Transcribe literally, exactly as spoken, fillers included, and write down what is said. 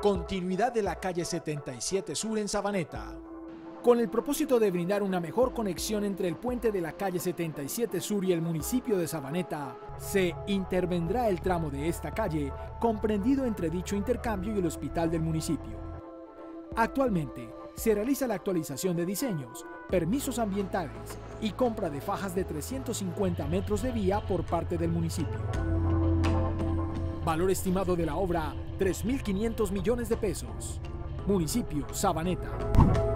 continuidad de la calle setenta y siete Sur en Sabaneta. Con el propósito de brindar una mejor conexión entre el puente de la calle setenta y siete Sur y el municipio de Sabaneta, se intervendrá el tramo de esta calle comprendido entre dicho intercambio y el hospital del municipio. Actualmente, se realiza la actualización de diseños, permisos ambientales y compra de fajas de trescientos cincuenta metros de vía por parte del municipio. Valor estimado de la obra, tres mil quinientos millones de pesos. Municipio Sabaneta.